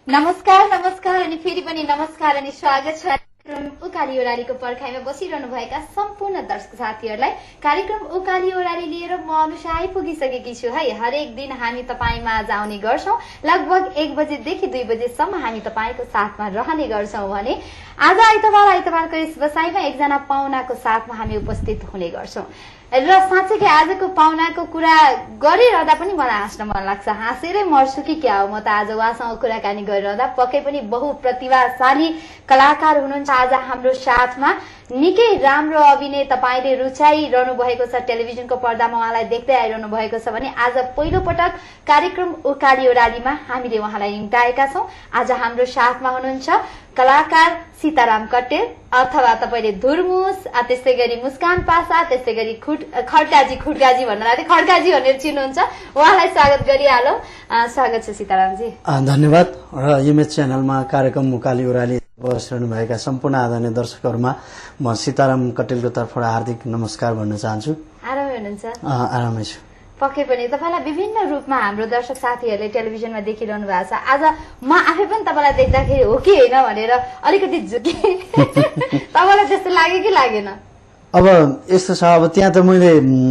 नमस्कार नमस्कार अनि फेरि पनि नमस्कार अनि स्वागत छ उकाली ओरालीको पर्खाइमा बसिरहनु भएका सम्पूर्ण दर्शक साथीहरूलाई। कार्यक्रम उकाली ओराली लिएर म अनुषा आइपुगिसकेकी छु है। हरेक दिन हामी तपाईमा आउने गर्छौं। लगभग 1 बजेदेखि 2 बजेसम्म हामी तपाईको साथमा रहने गर्छौं भने आज आइतबारको यस बसाइमा एकजना पाहुनाको साथमा हामी उपस्थित हुने गर्छौं र साँच्चै आजको पाहुनाको कुरा गरिरहँदा पनि मलाई हाँस्न मन लाग्छ। हाँसेरै मर्छु कि क्या हो। म त आज उहाँसँग कुराकानी गरिरहँदा पक्कै पनि बहुप्रतिभाशाली कलाकार हुनुहुन्छ आज हाम्रो साथमा। निकै राम्रो अभिनय तपाईले रुचाइरहनु भएको छ। टेलिभिजनको पर्दामा उहाँलाई देख्दै आइरहनु भएको छ भने आज पहिलो पटक कार्यक्रम उकाली ओरालीमा हामीले उहाँलाई निम्ताएका छौं। आज हाम्रो साथमा हुनुहुन्छ कलाकार सीताराम कट्टेल अथवा तपाईले धुरमुस, त्यस्तै गरी मुस्कान पासा, त्यस्तै गरी खुड्काजी भन्न लाग्यो, खड्काजी भनेर चिन्नुहुन्छ। उहाँलाई स्वागत गरिहालौं। स्वागत छ सीतारामजी। धन्यवाद। र इमेज च्यानलमा कार्यक्रम उकाली ओराली बसिरहनु भएका सम्पूर्ण आदरणीय दर्शकहरुमा म सीताराम कट्टेलको तर्फबाट हार्दिक नमस्कार भन्न चाहन्छु। आरामै हुनुहुन्छ? आरामै छु। पक्कै पनि तपाईलाई विभिन्न रूपमा हाम्रो दर्शक साथीहरूले टेलिभिजनमा देखिरहनु भएको छ। आज म आफै पनि तपाईलाई देख्दाखेरि हो कि हैन भनेर अलिकति झुके। तपाईलाई त्यस्तो लाग्यो कि लागेन? अब यस्तो छ, अब त्यहाँ त मैले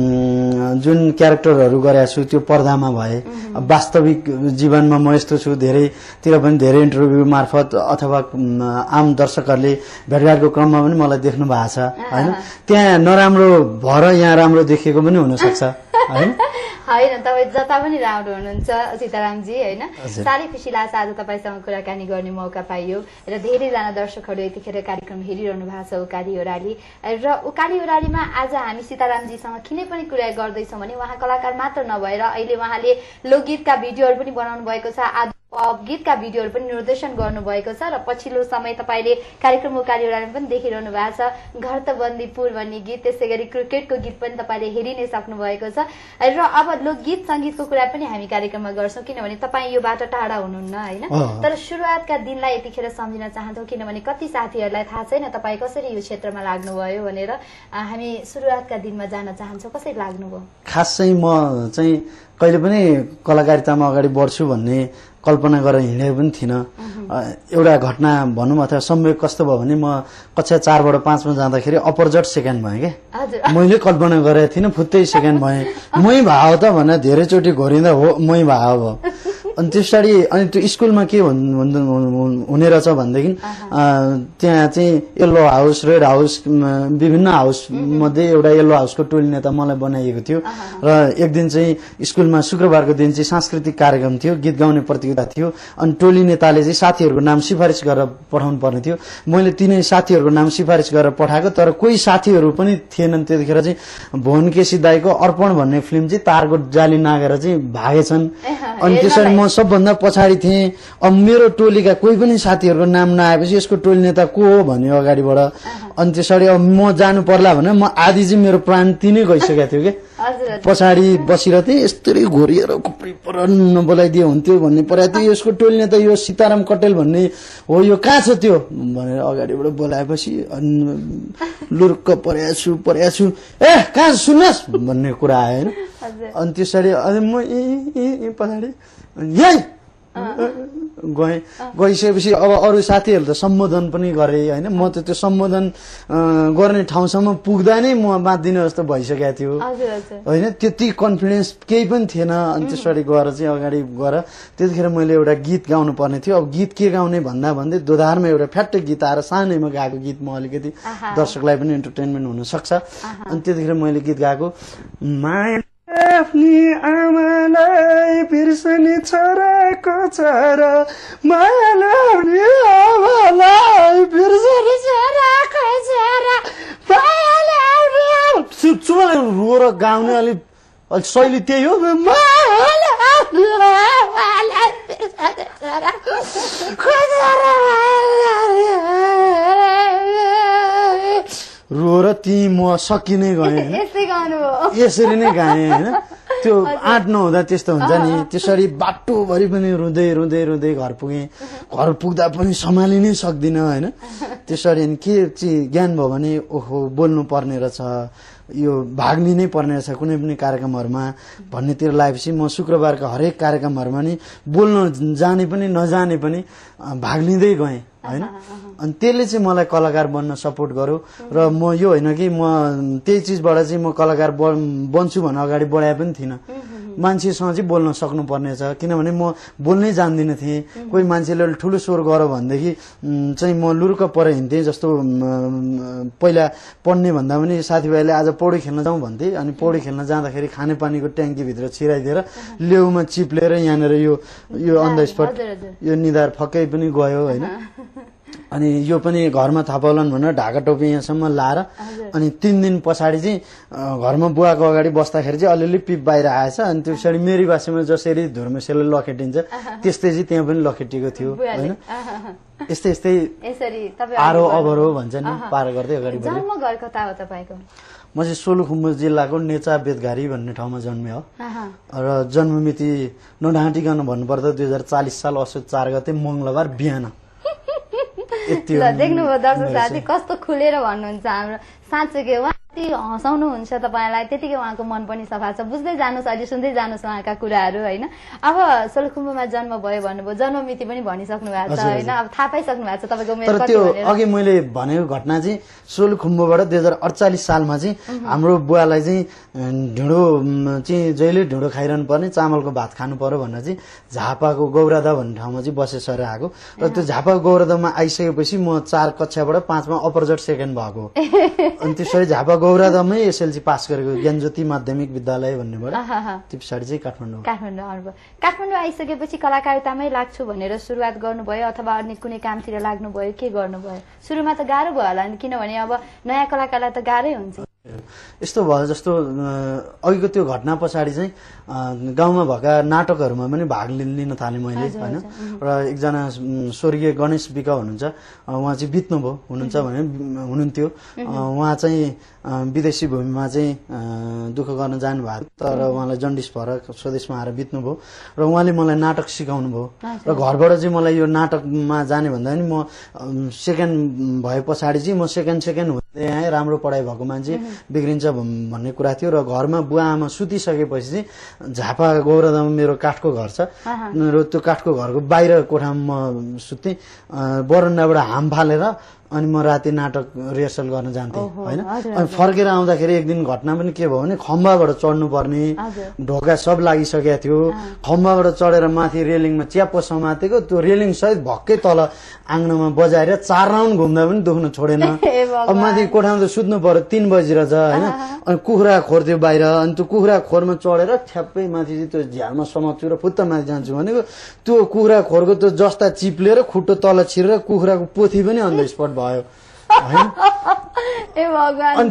जुन क्यारेक्टरहरू गरेको छु त्यो पर्दामा भए। वास्तविक जीवनमा म यस्तो छु, धेरैतिर पनि धेरै इन्टरभ्यू मार्फत अथवा आम दर्शकहरूले भेटघाटको क्रममा पनि मलाई देख्नु भएको छ हैन। त्यहाँ नराम्रो भएर यहाँ राम्रो देखेको पनि हुन सक्छ हैन। हैन, तपाई जता पनि राम्रो हुनुहुन्छ सीतारामजी हैन। साह्रै खुसी लाग्छ आज तपाईसँग कुराकानी गर्ने मौका पाइयो र धेरैजना दर्शकहरू यतिखेर कार्यक्रम हेरिरहनु भएको छ उकाली ओराली। र उकाली ओरालीमा आज हामी सीतारामजीसँग किन पनि कुरा गर्दैछौं भने उहाँ कलाकार मात्र नभएर अहिले उहाँले लोकगीतका भिडियोहरू पनि बनाउनु भएको छ, गीतका भिडियोहरू पनि निर्देशन गर्नुभएको छ र पछिल्लो समय तपाईले कार्यक्रम उकाली ओरालीमा पनि देखिरहनु भएको छ घर त बन्दीपुर भन्ने गीत, त्यसै गरी क्रिकेटको गीत पनि तपाईले हेरि नै सक्नु भएको छ। र अब लोकगीत संगीतको कुरा पनि हामी कार्यक्रममा गर्छौं किनभने तपाई योबाट टाढा हुनुहुन्न हैन। तर सुरुवातका दिनलाई यतिखेर सम्झिन चाहन्छौं किनभने कति साथीहरूलाई थाहा छैन तपाई कसरी यो क्षेत्रमा लाग्नुभयो भनेर। हामी सुरुवातका दिनमा जान चाहन्छौं, कसरी लाग्नुभयो? खास चाहिँ म चाहिँ कहिले पनि कलाकारितामा अगाडि बढ्छु भन्ने कल्पना गरेर हिँडेको पनि थिइन। एउटा घटना भनौँ अथवा संयोग कस्तो भयो भने म कक्षा 4 बाट 5 मा जाँदाखेरि अपरजट सेकेन्ड भएँ के। मैले कल्पना गरेको थिइनँ, फुत्तै सेकेन्ड भएँ। मै भाव त भनेर धेरैचोटि घोरिँदा हो मै भाव भयो। अनि त्यसरी अनि त्यो स्कुलमा के हुने रहेछ भनेदेखि त्यहाँ चाहिँ येल्लो हाउस, रेड हाउस, विभिन्न हाउस मध्ये एउटा येल्लो हाउसको टोली नेता मलाई बनाइएको थियो। र एक दिन चाहिँ स्कुलमा शुक्रबारको दिन चाहिँ सांस्कृतिक कार्यक्रम थियो, गीत गाउने प्रतियोगिता थियो। अनि टोली नेताले चाहिँ साथीहरूको नाम सिफारिस गरेर पठाउनु पर्ने थियो। मैले तिनै साथीहरूको नाम सिफारिस गरेर पठाएको, तर कोही साथीहरू पनि थिएनन्। त्यतिखेर चाहिँ भुवन केसी दाईको अर्पण भन्ने फिल्म चाहिँ तारको जाली नागेर चाहिँ भागेछन्। अनि त्यसरी म सबभन्दा पछाडि थिएँ। अब मेरो टोलीका कोही पनि साथीहरूको नाम नआएपछि यसको टोली नेता को हो भन्यो अगाडिबाट। अनि त्यसरी अब म जानु पर्ला भने म आधी चाहिँ मेरो प्राण तिनै गइसकेको थियो कि पछाडि बसिरहेको थिएँ। यस्तरी घोरिएर पर नबोलाइदिए हुन्थ्यो भन्ने परेको थियो। यसको टोली नेता यो सीताराम कट्टेल भन्ने हो, यो कहाँ छ त्यो भनेर अगाडिबाट बोलाएपछि लुर्क परेछु ए कहाँ सुन्नुहोस् भन्ने कुरा आयो होइन। अनि त्यसरी अनि म पछाडि यही गइसकेपछि अब अरू साथीहरूले त सम्बोधन पनि गरे होइन। म त त्यो सम्बोधन गर्ने ठाउँसम्म पुग्दा नै म बाँधिने जस्तो भइसकेको थियो होइन। त्यति कन्फिडेन्स केही पनि थिएन। अनि त्यसरी गएर चाहिँ अगाडि गएर त्यतिखेर मैले एउटा गीत गाउनु पर्ने थियो। अब गीत के गाउने भन्दै दोधारमा एउटा फ्याट्टै गीत आएर सानैमा गाएको गीत म अलिकति दर्शकलाई पनि इन्टरटेनमेन्ट हुन सक्छ। अनि त्यतिखेर मैले गीत गाएको माया आफ्नी आमालाई बिर्सने छोराको छोरा, माया आफ्नी आमालाई बिर्सने छोराको छोरा, चुप रोएर गाउने अलिक शैली त्यही हो। रोएर ती म सकिनै गएँ, यसरी नै गाएँ होइन। त्यो आँट नहुँदा त्यस्तो हुन्छ नि। त्यसरी बाटोभरि पनि रुँदै घर पुगेँ। घर पुग्दा पनि सम्हालिनै सक्दिनँ होइन। त्यसरी अनि के चाहिँ ज्ञान भयो भने ओहो बोल्नु पर्ने रहेछ यो भाग लिनै पर्ने रहेछ कुनै पनि कार्यक्रमहरूमा भन्नेतिर लागेपछि म शुक्रबारका हरेक कार्यक्रमहरूमा नि बोल्न जाने पनि नजाने पनि भाग लिँदै गएँ हैन। अनि त्यसले चाहिँ मलाई कलाकार बन्न सपोर्ट गर्यो र म यो होइन कि म त्यही चिजबाट चाहिँ म कलाकार बन्छु भनेर अगाडि बढाए पनि थिइनँ। मान्छेसँग चाहिँ बोल्न सक्नुपर्ने छ किनभने म बोल्नै जान्दिनँ थिएँ। कोही मान्छेले ठुलो स्वर गर भनेदेखि चाहिँ म लुरुक्क पर हिँड्थेँ। जस्तो पहिला पढ्ने भन्दा पनि साथीभाइले आज पौडी खेल्न जाउँ भन्थे अनि पौडी खेल्न जाँदाखेरि खानेपानीको ट्याङ्कीभित्र छिराइदिएर लेउमा चिप्लेर यहाँनिर यो अन द स्पट यो निधार फक्कै पनि गयो होइन। अनि यो पनि घरमा थापाउलान् भनेर ढाका टोपी यहाँसम्म लाएर अनि 3 दिन पछाडि चाहिँ घरमा बुवाको अगाडि बस्दाखेरि चाहिँ अलिअलि पिप बाहिर आएछ। अनि त्यो पछाडि मेरी भाषामा जसरी धुर्मेसेले लखेटिन्छ त्यस्तै चाहिँ त्यहाँ पनि लखेटिएको थियो होइन। यस्तै यस्तै आरो अबरो भन्छ नि पार गर्दै अगाडि बढ्यो। जन्म घर कता हो तपाईको? म चाहिँ सोलुखुम्बु जिल्लाको नेचा बेतघारी भन्ने ठाउँमा जन्मे हो र जन्ममिति नढाँटिकन भन्नुपर्दा 2040 साल असोज 4 गते मंगलबार बिहान। देख्नुभयो दर्शक साथी कस्तो खुलेर भन्नुहुन्छ हाम्रो। साँच्चै के उहाँ यति हँसाउनुहुन्छ तपाईँलाई, त्यतिकै उहाँको मन पनि सफा छ। बुझ्दै जानुहोस्, अहिले सुन्दै जानुहोस् उहाँका कुराहरू होइन। अब सोलुखुम्बुमा जन्म भयो भन्नुभयो, जन्ममिति पनि भनिसक्नु भएको छ होइन। अब थाहा पाइसक्नु भएको छ तपाईँको उमेर कति भनेर। अघि मैले भनेको घटना चाहिँ सोलुखुम्बुबाट 2048 सालमा चाहिँ हाम्रो बुवालाई चाहिँ ढिँडो चाहिँ जहिले ढिँडो खाइरहनु पर्ने, चामलको भात खानु पर्यो भनेर चाहिँ झापाको गौरादा भन्ने ठाउँमा चाहिँ बसेसर आएको र त्यो झापाको गौरादामा आइसकेपछि म 4 कक्षाबाट 5 मा अपर सेकेन्ड भएको। अनि त्यसरी झापा गौरादामै एसएलसी पास गरेको ज्ञानज्योति माध्यमिक विद्यालय भन्नेबाट। त्यो पछाडि चाहिँ काठमाडौँ आउनुभयो। काठमाडौँ आइसकेपछि कलाकारितामै लाग्छु भनेर सुरुवात गर्नुभयो अथवा अन्य कुनै कामतिर लाग्नुभयो, के गर्नुभयो? सुरुमा त गाह्रो भयो होला नि, किनभने अब नयाँ कलाकारलाई त गाह्रै हुन्छ। यस्तो भयो जस्तो अघिको त्यो घटना पछाडि चाहिँ गाउँमा भएका नाटकहरूमा पनि भाग लिन थालेँ मैले होइन। र एकजना स्वर्गीय गणेश विक हुनुहुन्छ, उहाँ चाहिँ बित्नुभयो भने हुनुहुन्थ्यो। उहाँ चाहिँ विदेशी भूमिमा चाहिँ दुःख गर्न जानुभएको, तर उहाँलाई जन्डिस भएर स्वदेशमा आएर बित्नुभयो र उहाँले मलाई नाटक सिकाउनु भयो। र घरबाट चाहिँ मलाई यो नाटकमा जाने भन्दा पनि म सेकेन्ड भए पछाडि चाहिँ म सेकेन्ड हुँदै आएँ। राम्रो पढाइ भएको मान्छे बिग्रिन्छ भन्ने कुरा थियो र घरमा बुवा आमा सुतिसकेपछि चाहिँ झापा गौरादामा मेरो काठको घर छ र त्यो काठको घरको बाहिर कोठामा म सुत्थेँ। बरन्डाबाट हाम फालेर अनि म राति नाटक रिहर्सल गर्न जान्थेँ होइन। अनि फर्केर आउँदाखेरि एक दिन घटना पनि के भयो भने खम्बाबाट चढ्नु पर्ने, ढोका सब लागिसकेको थियो। खम्बाबाट चढेर माथि रेलिङमा च्याप्पो समातेको, त्यो रेलिङ सहित भक्कै तल आँगनमा बजाएर 4 राउन्ड घुम्दा पनि दुख्न छोडेन। अब माथि कोठामा त सुत्नु पर्यो, 3 बजिरहेछ होइन। अनि कुखुरा खोर थियो बाहिर, अनि त्यो कुखुरा खोरमा चढेर ठ्याप्पै माथि चाहिँ त्यो झ्यालमा समात्छु र फुत्त माथि जान्छु भनेको त्यो कुखुरा खोरको त्यो जस्ता चिप्लेर खुट्टो तल छिरेर कुखुराको पोथी पनि अन द स्पट भयो होइन। अनि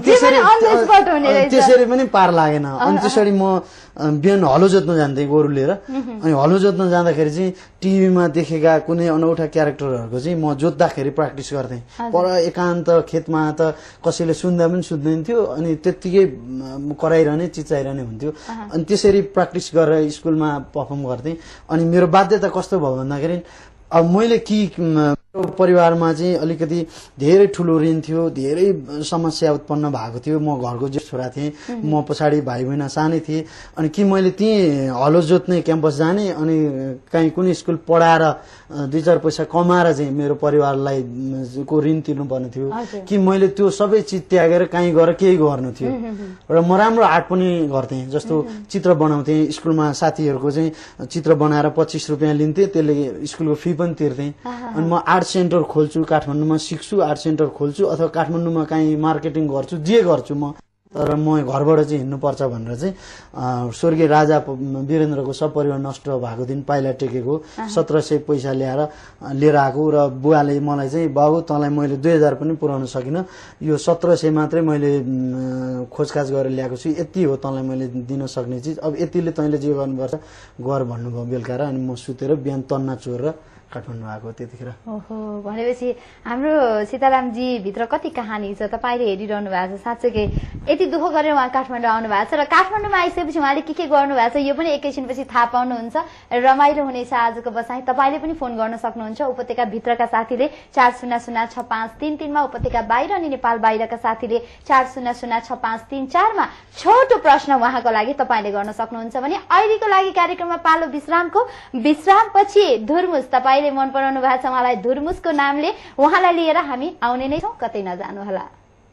त्यसरी पनि पार लागेन। अनि त्यसरी म बिहान हलो जोत्न जान्थेँ गोरु लिएर। अनि हलो जोत्न जाँदाखेरि चाहिँ टिभीमा देखेका कुनै अनौठा क्यारेक्टरहरूको चाहिँ म जोत्दाखेरि प्र्याक्टिस गर्थेँ। पर एकान्त खेतमा त कसैले सुन्दा पनि सुन्दैन थियो, अनि त्यत्तिकै कराइरहने चिचाइरहने हुन्थ्यो। अनि त्यसरी प्र्याक्टिस गरेर स्कुलमा पर्फर्म गर्थेँ। अनि मेरो बाध्यता कस्तो भयो भन्दाखेरि अब मैले परिवारमा चाहिँ अलिकति धेरै ठुलो ऋण थियो, धेरै समस्या उत्पन्न भएको थियो। म घरको जेठ छोरा थिएँ, म पछाडि भाइ बहिनी सानै थिए। अनि कि मैले त्यहीँ हलो जोत्ने क्याम्पस जाने अनि कहीँ कुनै स्कुल पढाएर 2-4 पैसा कमाएर चाहिँ मेरो परिवारलाई को ऋण तिर्नुपर्ने थियो कि मैले त्यो सबै चिज त्यागेर कहीँ गएर केही गर्नु थियो। र म राम्रो आर्ट पनि गर्थेँ, जस्तो चित्र बनाउँथेँ। स्कुलमा साथीहरूको चाहिँ चित्र बनाएर 25 रुपियाँ लिन्थेँ, त्यसले स्कुलको फी पनि तिर्थेँ। अनि म आर्ट सेन्टर खोल्छु, काठमाडौँमा सिक्छु, आर्ट सेन्टर खोल्छु अथवा काठमाडौँमा कहीँ मार्केटिङ गर्छु, जे गर्छु म। तर म घरबाट चाहिँ हिँड्नुपर्छ भनेर चाहिँ स्वर्गीय राजा वीरेन्द्रको सपरिवार नष्ट भएको दिन पाइला टेकेको 1700 पैसा लिएर आएको र बुवाले मलाई चाहिँ बाबु तँलाई मैले 2000 पनि पुर्याउन सकिनँ, यो 1700 मात्रै मैले खोजखाज गरेर ल्याएको छु, यति हो तँलाई मैले दिन सक्ने चिज, अब यतिले तैँले जे गर्नुपर्छ गर भन्नुभयो बेलुका। र अनि म सुतेर बिहान तन्ना चोरेर काठमाडौँ आएको त्यतिखेर। ओहो, भनेपछि हाम्रो सीतारामजी भित्र कति कहानी छ तपाईँले हेरिरहनु भएको छ। साँच्चै यति दुःख गरेर उहाँ काठमाडौँ आउनु भएको छ र काठमाडौँमा आइसकेपछि उहाँले के गर्नु भएको छ यो पनि एकैछिनपछि थाहा पाउनुहुन्छ। रमाइलो हुनेछ आजको बसाइ। तपाईँले पनि फोन गर्न सक्नुहुन्छ। उपत्यका भित्रका साथीले 40065333 मा, उपत्यका बाहिर अनि नेपाल बाहिरका साथीले 40065334 मा छोटो प्रश्न उहाँको लागि तपाईँले गर्न सक्नुहुन्छ भने अहिलेको लागि कार्यक्रममा पालो विश्रामको। विश्रामपछि धुर्मुस तपाईँले मन पराउनु भएको छ उहाँलाई। धुर्मुसको नामले उहाँलाई लिएर हामी आउने नै छौँ, कतै नजानुहोला।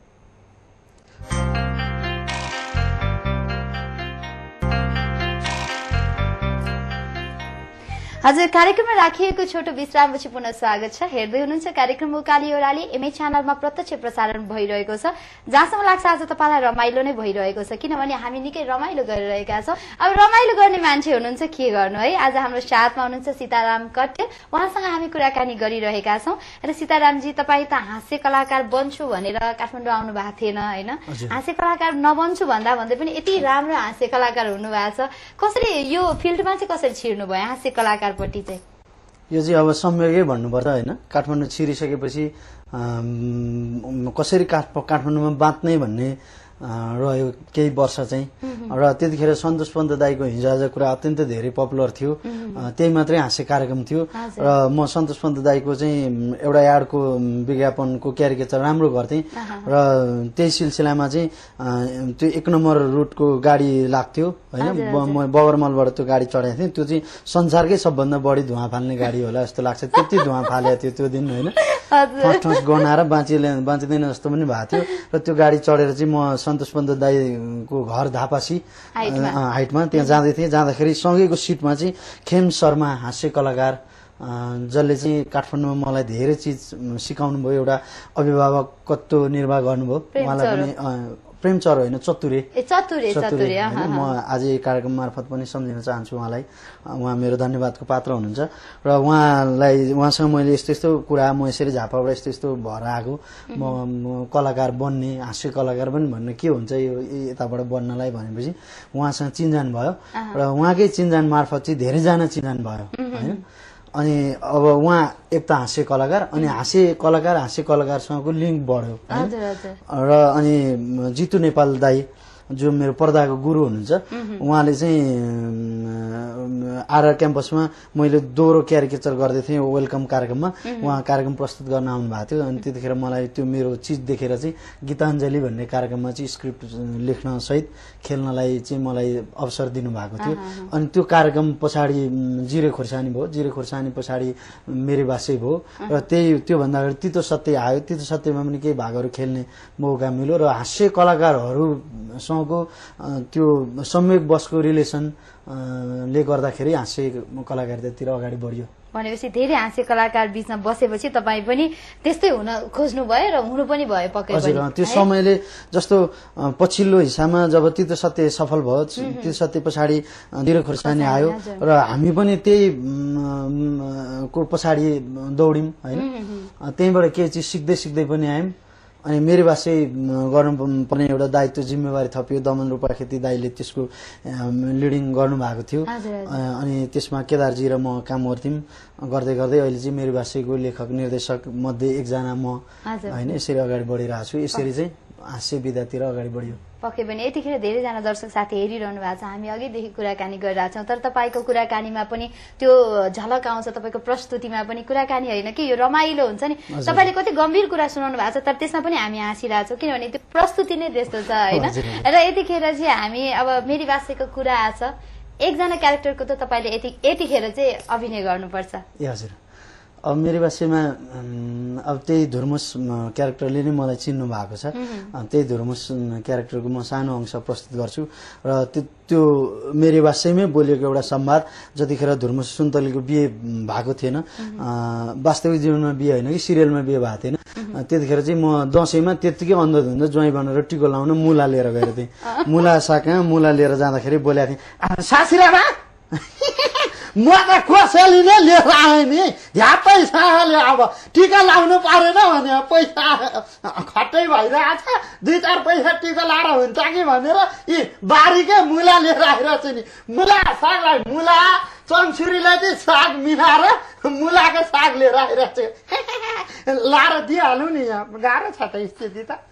हजुर, कार्यक्रममा राखिएको छोटो विश्रामपछि पुनः स्वागत छ। हेर्दै हुनुहुन्छ कार्यक्रम उकाली ओह्राली। एमए च्यानलमा प्रत्यक्ष प्रसारण भइरहेको छ। जहाँसम्म लाग्छ आज तपाईँलाई रमाइलो नै भइरहेको छ, किनभने हामी निकै रमाइलो गरिरहेका छौँ। अब रमाइलो गर्ने मान्छे हुनुहुन्छ, के गर्नु है। आज हाम्रो साथमा हुनुहुन्छ सीताराम कट्टेल। उहाँसँग हामी कुराकानी गरिरहेका छौँ। र सीतारामजी, तपाईँ त हास्य कलाकार बन्छु भनेर काठमाडौँ आउनु भएको थिएन होइन? हास्य कलाकार नबन्छु भन्दा भन्दै पनि यति राम्रो हास्य कलाकार हुनुभएको छ। कसरी यो फिल्डमा चाहिँ कसरी छिर्नु भयो हास्य कलाकार? यो चाहिँ अब संयोगै भन्नुपर्छ होइन। काठमाडौँ छिरिसकेपछि कसरी काठमाडौँमा बाँच्ने भन्ने रह्यो केही वर्ष चाहिँ। र त्यतिखेर सन्तोष पन्त दाईको हिजो आज कुरा अत्यन्त धेरै पपुलर थियो। त्यही मात्रै हास्य कार्यक्रम थियो र म सन्तोष पन्त दाईको चाहिँ एउटा याडको विज्ञापनको क्यारिकेचर राम्रो गर्थेँ र त्यही सिलसिलामा चाहिँ त्यो 1 नम्बर रुटको गाडी लाग्थ्यो होइन। म बगरमलबाट त्यो गाडी चढाएको थिएँ। त्यो चाहिँ संसारकै सबभन्दा बढी धुवा फाल्ने गाडी होला जस्तो लाग्छ। त्यति धुवा फालेको थियो त्यो दिन होइन। ठस गनाएर बाँचिँदैन जस्तो पनि भएको थियो। र त्यो गाडी चढेर चाहिँ म सन्तोष पन्त दाईको घर धापासी हाइटमा त्यहाँ जाँदै थिएँ। जाँदाखेरि सँगैको सिटमा चाहिँ खेम शर्मा हास्य कलाकार, जसले चाहिँ काठमाडौँमा मलाई धेरै चिज सिकाउनु भयो। एउटा अभिभावकत्व निर्वाह गर्नुभयो। उहाँलाई पनि प्रेमचर होइन, चतुरे म आज यो कार्यक्रम मार्फत पनि सम्झिन चाहन्छु उहाँलाई। उहाँ मेरो धन्यवादको पात्र हुनुहुन्छ र उहाँसँग मैले यस्तो यस्तो कुरा, म यसरी झापाबाट यस्तो यस्तो भएर आएको, म कलाकार बन्ने, हास्य कलाकार पनि भन्ने के हुन्छ यो यताबाट बन्नलाई भनेपछि उहाँसँग चिन्जान भयो र उहाँकै चिन्जान मार्फत चाहिँ धेरैजना चिन्जान भयो होइन। अनि अब उहाँ एक त हास्य कलाकार, अनि हास्य कलाकारसँगको लिङ्क बढ्यो र अनि जितु नेपाल दाई जो मेरो पर्दाको गुरु हुनुहुन्छ, उहाँले चाहिँ आरआर क्याम्पसमा मैले दोहोरो क्यारिकेचर गर्दै थिएँ वेलकम कार्यक्रममा। उहाँ कार्यक्रम प्रस्तुत गर्न आउनु भएको थियो। अनि त्यतिखेर मलाई त्यो मेरो चिज देखेर चाहिँ गीताञ्जली भन्ने कार्यक्रममा चाहिँ स्क्रिप्ट लेख्न सहित खेल्नलाई चाहिँ मलाई अवसर दिनुभएको थियो। अनि त्यो कार्यक्रम पछाडि जिरे खोर्सानी भयो। जिरे खोर्सानी पछाडि मेरी बासै भयो र त्योभन्दा अगाडि तितो सत्य आयो। तितो सत्यमा पनि केही भागहरू खेल्ने मौका मिल्यो र हास्य कलाकारहरूसँगको त्यो संयोग बसको रिलेसन ले गर्दाखेरि हास्य कलाकारितातिर अगाडि बढ्यो। भनेपछि धेरै हास्य कलाकार बीचमा बसेपछि तपाईँ पनि त्यस्तै हुन खोज्नु भयो र हुनु पनि भयो पक्कै पनि। हजुर, त्यो समयले जस्तो पछिल्लो हिस्सामा जब तितो सत्य सफल भयो, तितो सत्य पछाडि जिरे खोर्सानी आयो र हामी पनि त्यही को पछाडि दौड्यौँ होइन। त्यहीँबाट केही चिज सिक्दै पनि आयौँ। अनि मेरी बासै गर्नुपर्ने एउटा दायित्व जिम्मेवारी थपियो। दमन रूपा खेती दाईले त्यसको लिडिङ गर्नुभएको थियो। अनि त्यसमा केदारजी र म काम गर्दै अहिले चाहिँ मेरी बासैको लेखक निर्देशक मध्ये एकजना म होइन। यसरी अगाडि बढिरहेको छु। यसरी चाहिँ हास्य विधातिर अगाडि बढ्यो। पक्कै पनि यतिखेर धेरैजना दर्शक साथी हेरिरहनु भएको छ। हामी अघिदेखि कुराकानी गरिरहेछौँ, तर तपाईँको कुराकानीमा पनि त्यो झलक आउँछ। तपाईँको प्रस्तुतिमा पनि कुराकानी होइन कि यो रमाइलो हुन्छ नि। तपाईँले कति गम्भीर कुरा सुनाउनु भएको छ, तर त्यसमा पनि हामी हाँसिरहेछौँ, किनभने त्यो प्रस्तुति नै त्यस्तो छ होइन। र यतिखेर चाहिँ हामी अब मेरी बासेको कुरा आछ, एकजना क्यारेक्टरको त तपाईँले यतिखेर चाहिँ अभिनय गर्नुपर्छ। ए हजुर, अब मेरी बासेमा अब त्यही धुर्मुस क्यारेक्टरले नै मलाई चिन्नु भएको छ। त्यही धुर्मुस क्यारेक्टरको म सानो अंश प्रस्तुत गर्छु र त्यो मेरी बासेमै बोलेको एउटा संवाद। जतिखेर धुर्मुस सुन्तलीको बिहे भएको थिएन, वास्तविक जीवनमा बिहे होइन कि सिरियलमा बिहे भएको थिएन, त्यतिखेर चाहिँ म दसैँमा त्यत्तिकै अन्धधुन्ध ज्वाइँ बनेर टिको लाउन मुला लिएर गएको थिएँ। मुला साका मुला लिएर जाँदाखेरि बोलेको थिएँ, सासुरामा म त कसैले नै लिएर आएँ नि, यहाँ पैसाले अब टिका लाउनु परेन भने पैसा खट्टै भइरहेछ, 2-4 पैसा टिका लाएर हुन्छ कि भनेर यी बारीकै मुला लिएर आइरहेको छु नि। मुला सागलाई मुला चम्छुरीलाई चाहिँ साग मिलाएर मुलाको साग लिएर आइरहेको छु लाएर दिइहाल्नु नि यहाँ गाह्रो छ त स्थिति त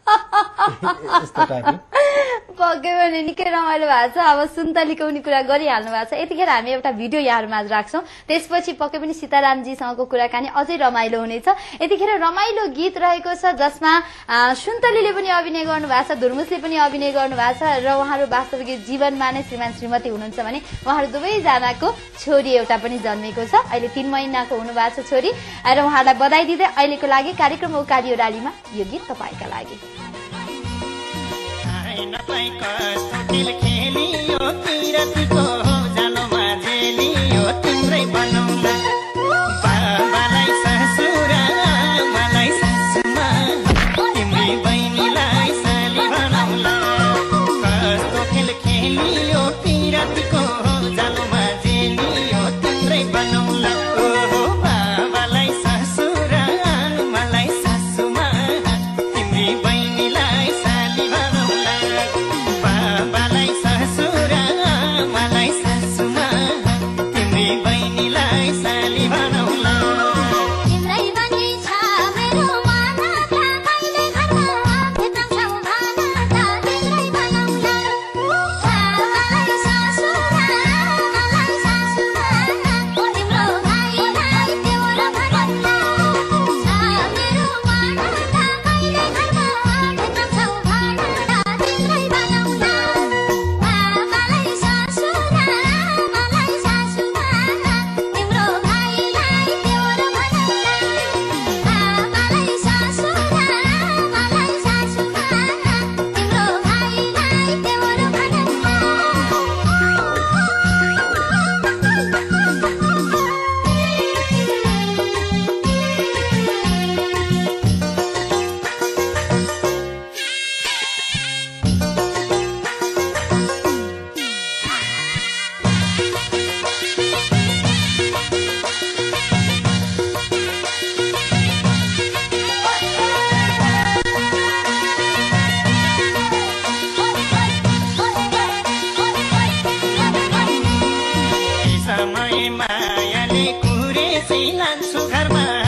पक्कै पनि निकै रमाइलो भएको छ। अब सुन्तलीको पनि कुरा गरिहाल्नु भएको छ। यतिखेर हामी एउटा भिडियो यहाँहरूमाझ राख्छौँ, त्यसपछि पक्कै पनि सीतारामजीसँगको कुराकानी अझै रमाइलो हुनेछ। यतिखेर रमाइलो गीत रहेको छ जसमा सुन्तलीले पनि अभिनय गर्नु भएको छ, धुर्मुसले पनि अभिनय गर्नु भएको छ र उहाँहरू वास्तविक जीवनमा नै श्रीमान श्रीमती हुनुहुन्छ भने उहाँहरू दुवैजनाको छोरी एउटा पनि जन्मेको छ। अहिले 3 महिनाको हुनुभएको छ छोरी र उहाँलाई बधाई दिँदै अहिलेको लागि कार्यक्रम उकाली ओह्रालीमा यो गीत तपाईँका लागि। तिम्रै बनाउला बाबालाई ससुरा मलाई सासुमा तिम्रै बहिनीलाई साली बनाउला कस्तो खेल खेलियो पिरातीको जालोमा जेलियो तिम्रै बनाउला ओहो बाबालाई ससुरा मलाई सासुमा तिम्रै बहिनीलाई साली बनाउला बाबालाई ससुरा मलाई सासुमा तिम्रै बहिनीलाई साली बनाउला तिम्रै बहिनी छ मेरो माना कहिले घरमा भेट्छौ भाना तिम्रै बनाउला मलाई सासुरा मलाई सासुरा तिम्रो भाइलाई देउरा बनाउला मेरो माना कहिले घरमा भेट्छौ भाना तिम्रै बनाउला मलाई सासुरा मलाई सासुरा तिम्रो भाइलाई देउरा बनाउला मलाई सासुरा मलाई सासुरा तिम्रो भाइलाई देउरा बनाउला समय मायाले कुरेसी लान्छु घरमा